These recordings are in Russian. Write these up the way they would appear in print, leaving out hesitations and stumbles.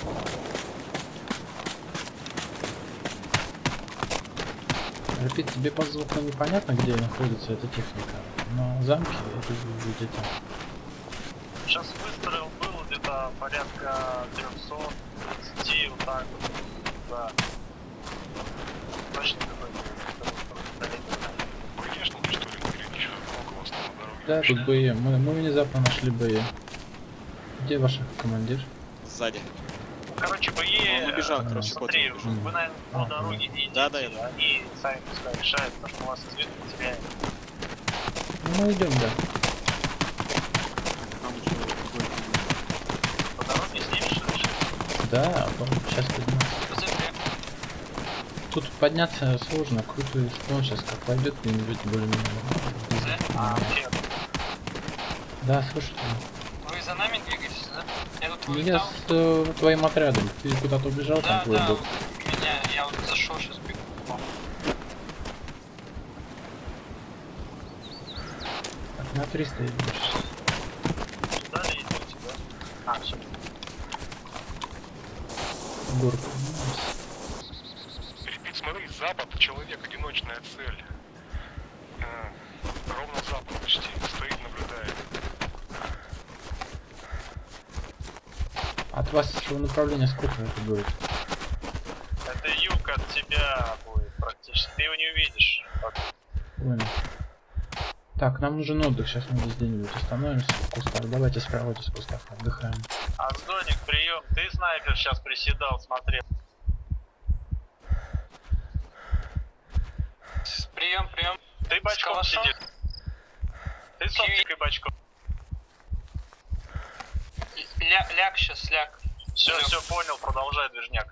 Рапид, тебе по звуку непонятно, где находится эта техника? На замке или где-то? Сейчас выстрел был где-то порядка 330, вот так вот. Да. Точно какой-то. Конечно, что ли, или еще около вас на дороге? Да, тут бои. Мы внезапно нашли бои. Где ваш командир? Сзади. Короче, бои... Он убежал, короче, смотри, кот убежал. вы, наверное, по дороге не идите, Да, да, они сами пускай решают, потому что у вас свет потеряет. Ну, мы идем, да. По дороге с ними что решить? Да, сейчас подниматься. Тут подняться сложно, крутой склон сейчас как пойдет где-нибудь более-менее. Да, слушай. Вы за нами двигаетесь, да? Я тут Я с твоим отрядом. Ты куда-то убежал, да, там твой да, бот. я вот зашел, сейчас бегу. Так, на 300 идешь. Сюда ли идете, да? А, все. Горку. Репит, смотри, запад, человек, одиночная цель. Ровно запад почти, стоит, наблюдает. От вашего направления сколько это будет? Это юг от тебя будет практически, ты его не увидишь. Понял. Так, нам нужен отдых, сейчас мы здесь где-нибудь остановимся в кустах. Давайте справа из кустов отдыхаем. Аздоник, прием. Ты снайпер сейчас приседал, смотрел. Прием, прием. Ты бочком сидишь. Ты с оптикой бочком. Ляг сейчас, ляг. Все понял, продолжай движняк.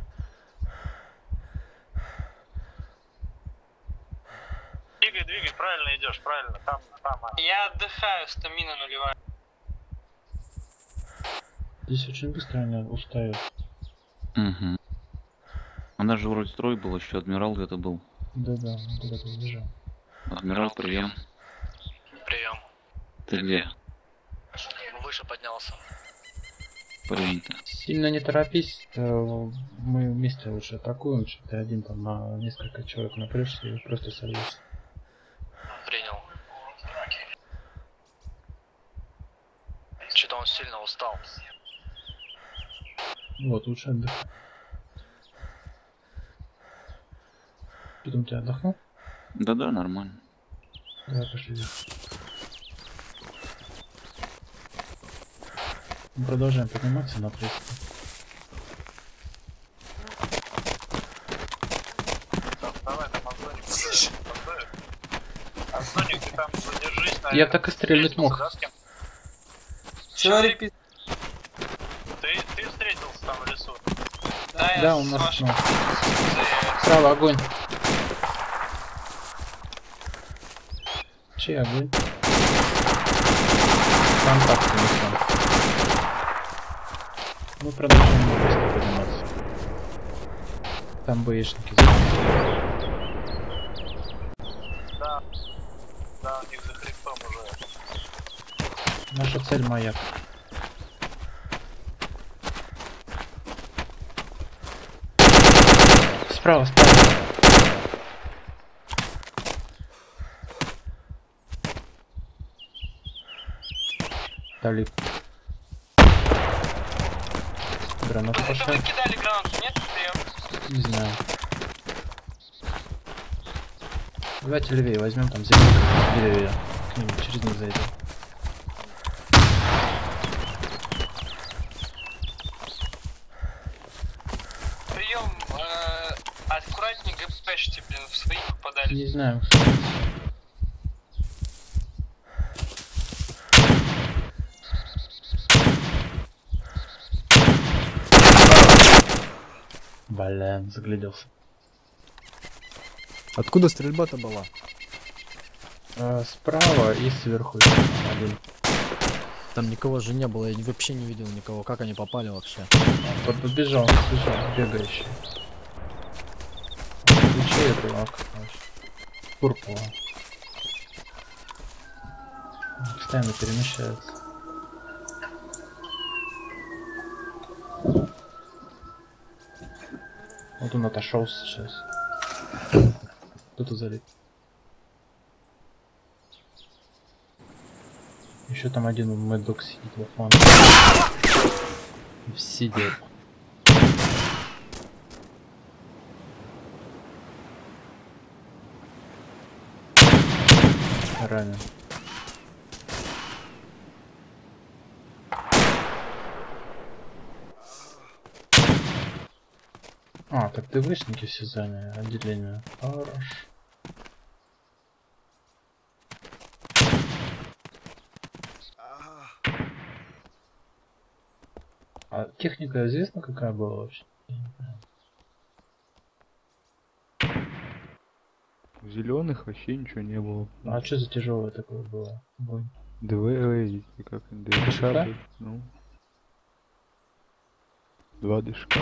Двигай, правильно идешь, правильно. Там. Я отдыхаю, стамина нулевая. Здесь очень быстро они устают. Угу. Она же вроде строй был, еще адмирал где-то был. Да-да, он куда-то убежал. Адмирал, прием. Прием. Ты где? Выше поднялся. Принято. Сильно не торопись, мы вместе лучше атакуем, что ты один там на несколько человек напрячься и просто сольешься. Принял. Что-то он сильно устал. Вот, лучше отдыхай. Потом ты отдохнул? Да-да, нормально. Давай пошли. Мы продолжаем подниматься на 300. Давай там Аздоник, ты там задержись, наверное. Я так и стрелять мог. Чего, репит? Ты встретился там в лесу? Да, у нас справа огонь. Чей огонь? Контакт несем. Мы продолжаем быстро подниматься. Там боечники. Да, у них за хребтом уже. Наша цель маяк. Справа. Дали. Гранату Это пошла. вы кидали гранату, нет? Прием. Не знаю. Давайте левее возьмем там землю. Левее. К ним через них зайдем. Прием. Аккуратнее ГПшите, блин, в своих попадали. Не знаю. Блин, загляделся. Откуда стрельба-то была? Справа и сверху один. Там никого же не было, я вообще не видел никого. Как они попали вообще? Побежал, слышал, бегающий. Включи эту лак. Пурпула. Постоянно перемещается. Вот он отошел сейчас. Кто-то залит. Еще там один Мэддок сидит во фланге. Сидит. Ранен. А, так ты вышники все заняли, отделение. Хорошо. А техника известна какая была вообще? У зеленых вообще ничего не было. А что за тяжелое такое было? Бой. ДВ, как ДШК, ДШК? ну. 2 ДШК.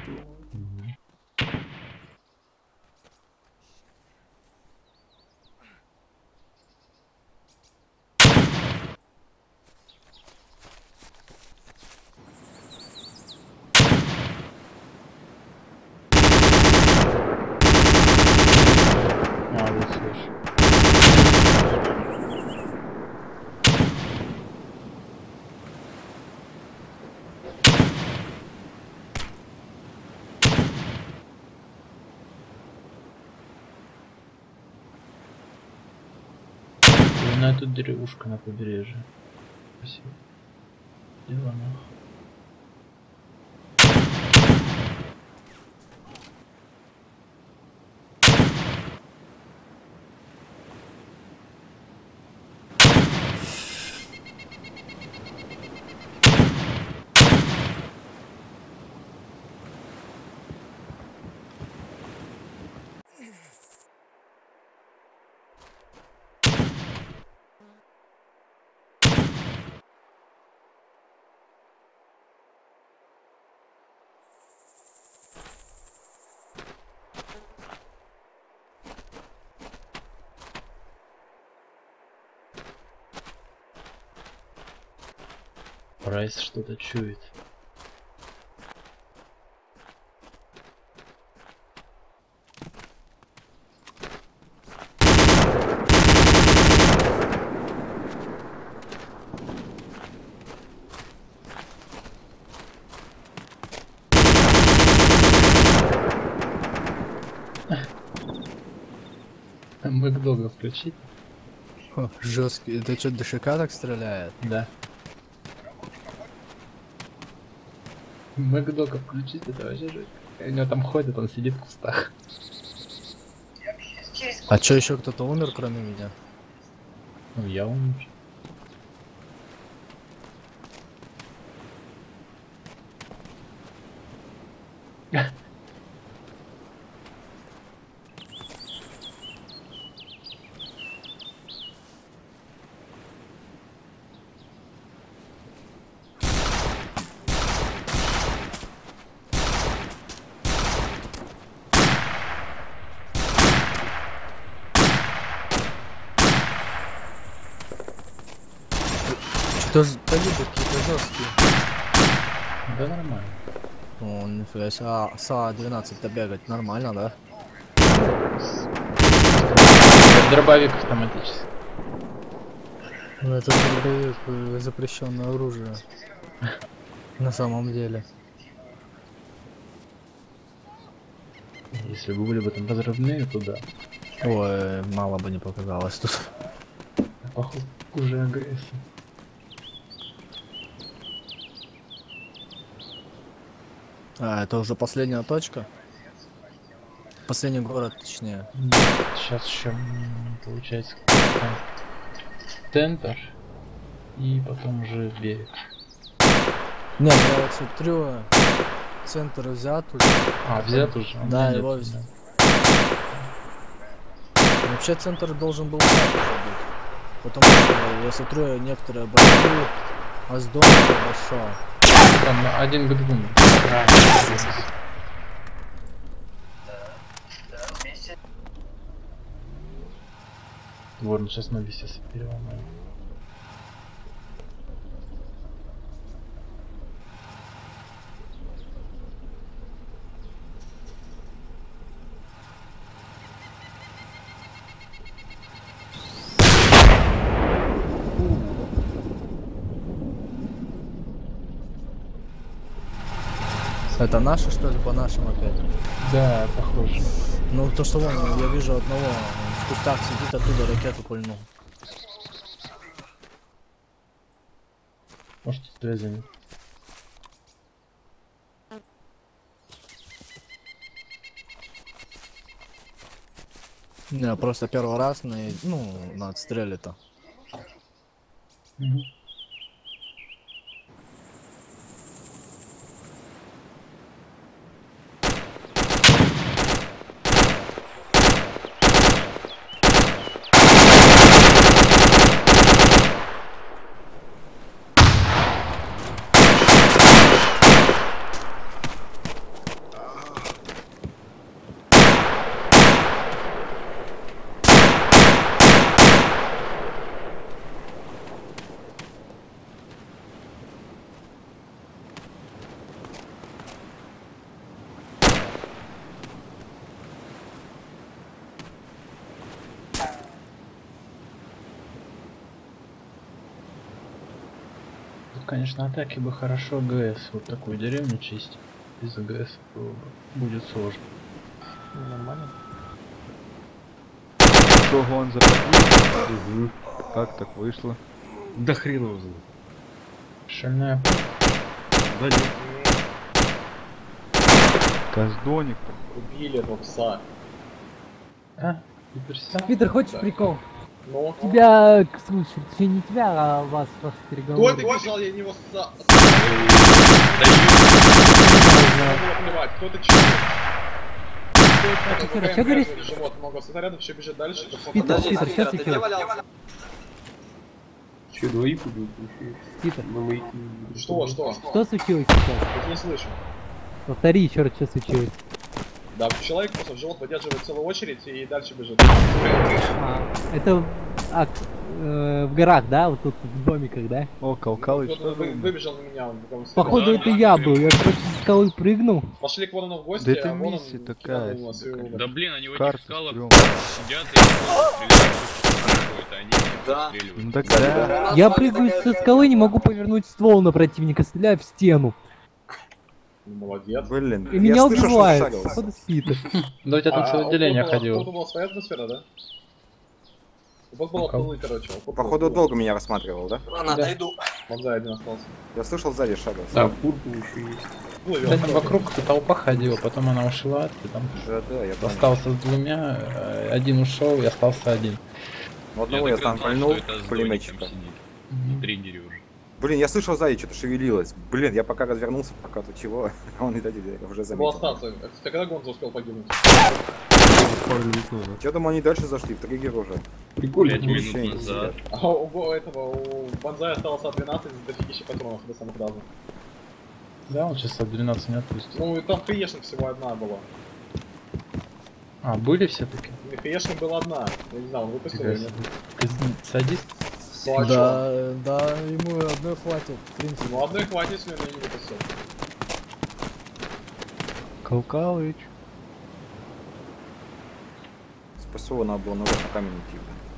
А, вот слышь. На тут деревушка на побережье. Спасибо. Дела нахуй. Прайс что-то чует. Макдога включить? Жесткий. Это что, ДШК так стреляет? Да. Макдога включить, это вообще жесть. У него там ходит, он сидит в кустах. А что, еще кто-то умер, кроме меня? Ну, я умер. Тоже калибр какие-то жесткие. Да нормально. О, нифига себе. А, СА-12-то бегать нормально, да? Дробовик автоматически. Ну, это дробовик, запрещенное оружие. На самом деле. Если бы были бы там разрывные, то да. Ой, мало бы не показалось тут. Походу, уже агрессия. А, это уже последняя точка? Последний город, точнее. Сейчас еще получается центр и потом уже берег. Нет, я вот смотрю, центр взят уже. А, взят уже? У Да, меня его нет, взят. да. Вообще центр должен был взят уже быть. Потому что я смотрю, некоторые бои, а с дома пошел. Там один к двум. Ворон сейчас ноги все переломаю. Это наши, что ли, по нашим опять? Да, похоже. Ну, то, что вон, я вижу одного, он в кустах сидит, оттуда ракету пульнул. Может, связь занят. Не, просто первый раз на отстреле-то. Мгм. Тут, конечно, атаки бы хорошо ГС. Вот такую деревню чистить. Без ГС было бы. Будет сложно. Ну, нормально. Что он заходил? Как так вышло? Да хрен его знает. Шальная. Да нет. Каздоник. Убили этого пса. А? Гиперся? Питер, хочешь прикол? Ну? Тебя, слушай, точнее не тебя, а вас, ваши Кто переговоры. это бежал, я него было плевать, кто это человек? Питер, что говоришь? Живот много снарядов, все бежит дальше. Питер, сейчас секунду. Че, двоих убил? Питер, На маяке. Что? что случилось сейчас? Я не слышу. Повтори еще раз, что случилось. Да, человек просто в живот выдерживает целую очередь и дальше бежит. Это в горах, да? Вот тут в домиках, да? О, Калкалыч, Кто-то что за умер? выбежал на меня, он потом Походу это я был, я короче с скалы прыгнул. Пошли к Вонону в гости, Да это а вон он миссия такая кидал нас и себе, умер. Да блин, они в этих Карта скалах стрёмная. сидят и стреляют какой-то, они Ну отстреливают. так да. Я прыгаю со скалы, не могу повернуть ствол на противника, стреляю в стену. Ну, молодец. Блин, И меня убивают. Походу спит. Да у тебя тут целое отделение ходило. Походу была своя атмосфера, да? Вот было плылы, короче. Походу долго меня рассматривал, да? Ладно, отойду. Бонзай один остался. Я слышал сзади шагал. Да. Куртку еще есть. Плывёт. Да, там вокруг толпа ходила, потом она ушла, ты там Да, я понял. остался с двумя, один ушел и остался один. Ну, одного я там пальнул, пулеметчика. В триггере уже. Блин, я слышал сзади, что-то шевелилось. Блин, я пока развернулся, пока тут чего, а он и дали, уже Было заметил. остаться. Ты когда Гонза успел погибнуть? Пару минут назад. Я думаю, они дальше зашли, в триггер уже. Прикольно. 5 минут Вообще не назад. А у Бонзая осталось 12 из дофигища патронов до самых разных. Да, он сейчас от 12 не отпустит. Ну и там хаешных всего одна была. А, были все-таки? Хаешных была одна. Я не знаю, он выпустил или нет. Ты садист? Ну а чё? Да, ему одной хватит, в принципе. Ну одной хватит, если он не выпустил. Калкалыч. Спасу надо было назад на камень идти.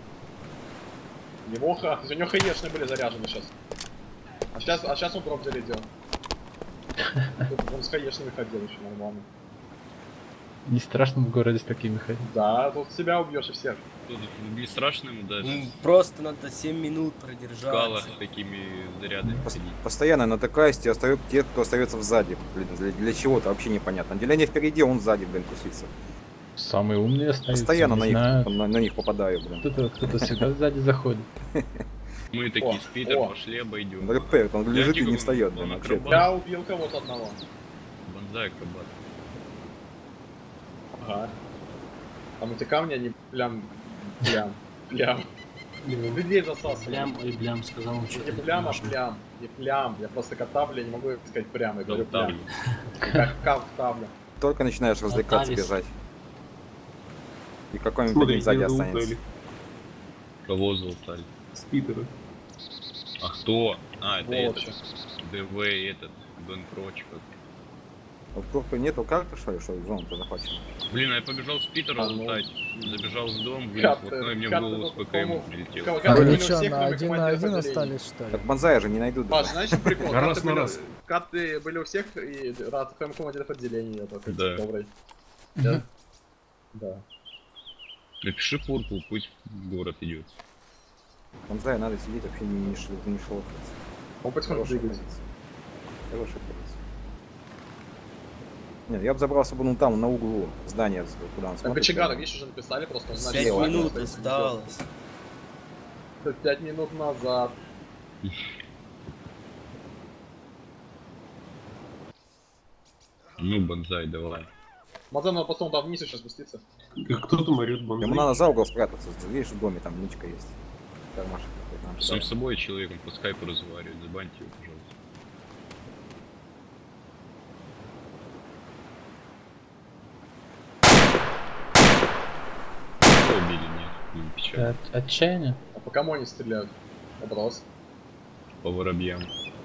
У него хаешные были заряжены сейчас. А сейчас он дроп зарядил. Он с хаешными ходил еще нормально. Не страшно в городе с такими ходить. Да, тут себя убьешь и всех. Тут не страшно ему даже Просто надо 7 минут в продержаться. скалах такими зарядами ходить. Постоянно натыкаюсь, те, кто остается сзади. Блин, для чего-то вообще непонятно. Отделение впереди, он сзади, блин, тусится. Самые умные остаются. Постоянно не на знаю. них, на них попадаю, блин. Кто-то всегда сзади заходит. Мы такие, с Питер, пошли обойдем. РП, он лежит и не Дядька, встает, он блин, вообще. акробат. Я убил кого-то одного. Бонзай акробат. Ага. Там эти камни, они плям. Людей засасывают. Блям, ой, блям, сказал он, что Не плям, а плям. Не плям. Я просто как табля, не могу сказать прямо. Я говорю Там плям. Как табля. Только начинаешь развлекаться, Наталис. бежать. И какой-нибудь Смотри, один сзади где останется. залутали. Кого залутали? С Питера. А кто? А, это Волча. этот. ДВ этот. Дон Кроч как. Вот просто нету карты, что ли, что зона-то захвачена? Блин, а я побежал с Питера А, ну. лутать. Забежал в дом, вылез Карты- в окно, и мне в карты голову с тут, ПКМ по-моему, прилетел. кого- А Карты вы были у что, всех, на кроме один командира на один отделения. остались, что ли? Так Бонзая же не найдут. Паш, знаешь, что прикол? Раз Карты на были- раз. карты были у всех, и рад в твоем команде отделении, это Да. добрый. Мгм. Да. Напиши Пурпу, пусть в город идет. Там, знаю, надо сидеть, вообще не шелохаться. Он потихоньку Хорошая двигается. позиция. Хорошая позиция. Нет, я бы забрался бы ну там, на углу здания, куда он Так, смотрит. кочегара, видишь, уже написали, просто он 5 минут осталось. 5 минут назад. Ну, Бонзай, давай. Мазан, надо потом туда вниз сейчас спуститься. Кто там орёт, Ему бомбы? надо за угол спрятаться, видишь, в доме там ничка есть. Кармашек какой-то. надо Сам туда. с собой человеком по скайпу разговаривает, забаньте его, пожалуйста. Кого убили? Нет, не печально. Отчаяние. А по кому они стреляют? Вопрос. По воробьям.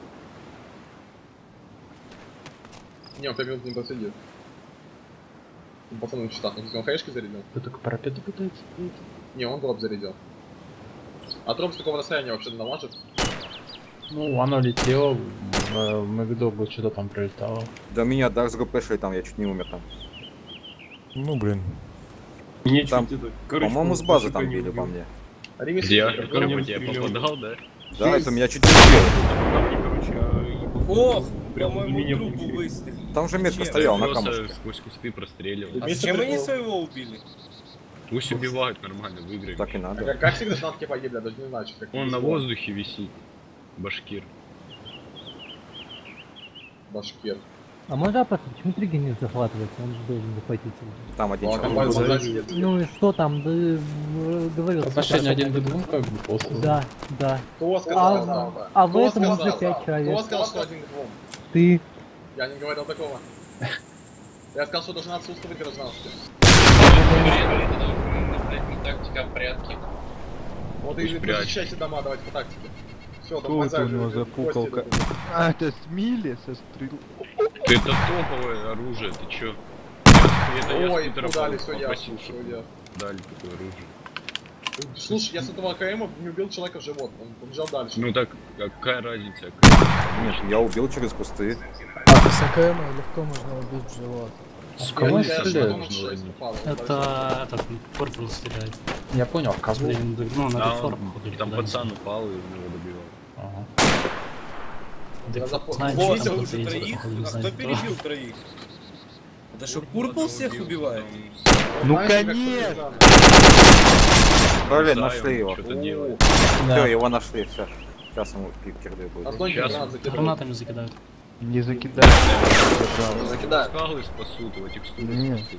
Не, он 5 минут не посидит. Пацаны в счетах, он хаешки зарядил? Вы только парапеты пытаетесь? Не, он дроп зарядил. А дроп с такого расстояния вообще дамажит? Ну, оно летело, в Макдогу что-то там пролетало. Да меня Дарс ГПшили там, я чуть не умер там. Ну, блин. Мне Там, чуть это... Короче, по-моему, с просто базы там не били по убил. мне. Ремис, Я ко который мне по тебе стрелял. попадал, да? Да, это меня чуть не убило. Короче, Ох, Прям по в моему меня трупу получили. выстрелили. Там же метка Зачем? стоял на просто камушке. сквозь кусты простреливал. А зачем они своего убили? Пусть убивают нормально, выиграем. Так и А надо. как всегда танки погибли, я даже не знаю, что как. Он на воздухе висит. Башкир. Башкир. А можно просто, почему Триги не захватывается? Он же должен захватиться. Там один Ну, а человек. там База- база сидит. Ну и что там? Да, говорил. Отношение 1 к 2 как бы после. Да, да. Кто сказал, да, да. А в Кто этом уже сказал? 5 человек. Кто сказал, что 1 к 2? Ты. Я не говорил такого. Я сказал, что должна отсутствовать гражданство. Тактика в порядке. Вот и Пусть прячет. защищайте дома, давайте по тактике. Все, там Кто это базар у него уже, за кости пуколка? идут. А, это Смили со стрел. Это топовое оружие, ты чё? Это я Ой, с Питера дали, все ясно, попросил, все чтобы я. дали такое оружие. Слушай, я с этого АКМа не убил человека в живот, он побежал дальше. Ну так, какая разница? Нет, я убил через кусты. С АКМ легко можно убить в живот. С кого Я стреляют? потом 6 упал. Это этот корпус стреляет. Я понял, козлы. Ну, на Да, реформу. там пацан упал и его добивал. Ага. Я Знаете, Вот, что вот, уже вот, троих? А кто перебил троих? Это что, Пурпл всех убивает? Ну, знаешь, как конечно! Блин, Знаю, нашли его. Что-то делает. Все, его нашли, все. Сейчас ему пикерды А будет. стой, Сейчас. гранат закидывай. Гранатами закидают. Не закидай. Пожалуйста. Закидай. Скалы спасут, его текстуры Нет. спасут.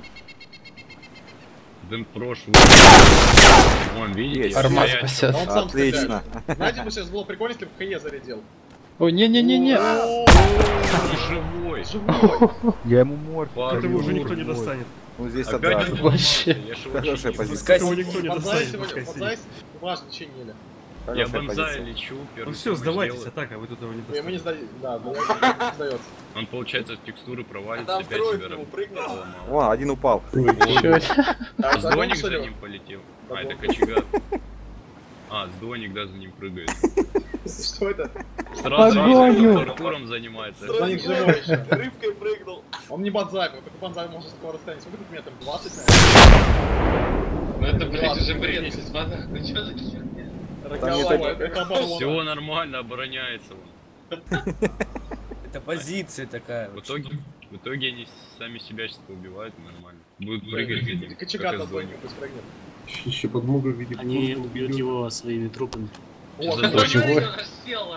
Дэн прошлый. Вон, видите? Есть. Армаз стоять. спасет. Да он сам Отлично. стреляет. Знаете, бы сейчас было прикольно, если бы ХЕ зарядил. Ой, не-не-не-не. Ты живой. Живой! Я ему морф. Ладно, Этого уже никто живой. не достанет. Ну здесь Опять да. он Вообще. сломался, я ж его Хорошая чинил. позиция. Этого никто не Бонзай достанет. сегодня, пускай бонзай сидит. важно чинили. Я Хорошая бонзай позиция. лечу, первый. Ну все, помощь сдавайтесь, делаю. атака, вы тут его не Ему достанете. не сдается. Да, да, не сдается. Он, получается, в текстуры провалится, Там опять второй себя к нему прыгнул. поломал. Вон, один упал. Чё? А Сдоник что за ли? ним полетел. Да, А, это вон. кочегар. А, сдоник, да, за ним прыгает. Что это? Сразу Погоню! паркуром занимается. Сдоник живой еще. Рыбкой прыгнул. Он не бонзай, он только бонзай может с такого расстояния. Сколько тут метров? 20, наверное? Ну это, блядь, уже 20, бред. 10. Ну чё за херня? Рокового, это оборона. Все нормально, обороняется он. Это позиция такая. В итоге они сами себя сейчас поубивают, и нормально. Будут прыгать за ним, Кочегар как на из сдоник Доника. пусть прыгнет. Еще подмога в виде... Они пурпура убьют его своими трупами. О, За как Доника. он Чего? Рассела.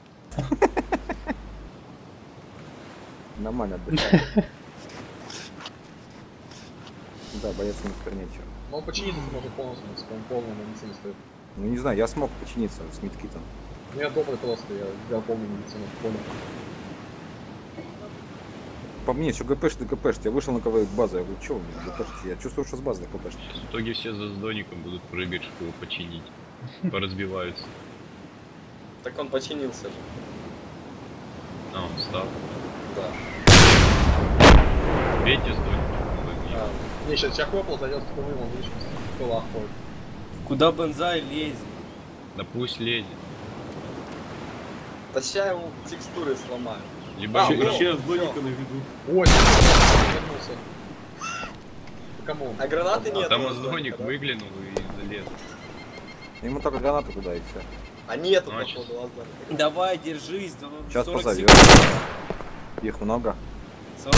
Нормально отдыхает. Да, боец не нечего. Но он починиться может полностью, если он полный на медицине стоит. Ну не знаю, я смог починиться с медкитом. Ну я добрый просто, я взял полную медицину, понял. По мне, что ГПш, ты ГПш, я вышел на КВ базу, я говорю, что вы мне ГПш? Я чувствую, что с базы ГПш. В итоге все за Доником будут прыгать, чтобы его починить. Поразбиваются. Так он починился же. А, он встал. Да. Бейте с Доником. Не, сейчас хлопал, зайдет в кулы, он видишь, в кулах ходит. Куда бонзай лезет? Да пусть лезет. Да ща ему текстуры сломаю. Ебать, Вообще Аздоника на виду. Ой, вернулся. Кому? А гранаты нет. там у Аздоник Аздоника, да? выглянул и залез. Ему только гранаты туда и все. А нету, Значит. походу, Аздоника. Давай, держись. Сейчас 40 позовет. секунд. Их много. 40.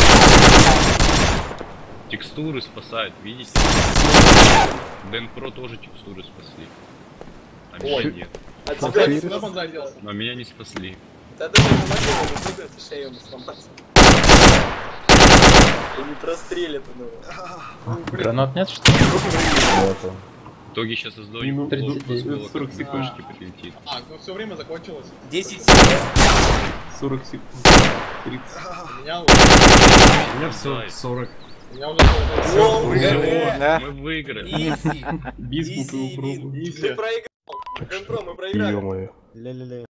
Текстуры спасают, видите? Дэн Про тоже текстуры спасли. А меня Ой. нет. А тебя не Куда бонзай делся? Но меня не спасли. Да даже не могу, не прыгать, шею ему сломаться. И не прострелит он его. Гранат нет, что ли? В итоге сейчас Аздоник Минут плохо 40 было, как секунд. ППшки прилетит. А, ну все время закончилось. 10 секунд. 40 секунд. 30. У меня, У меня все 40. у меня уже Воу, Всё, Да. мы выиграли. Изи. Бисмут Изи, его пробовал. Ты проиграл. Дэн Про, мы проиграли. Ё-моё. Ля-ля-ля.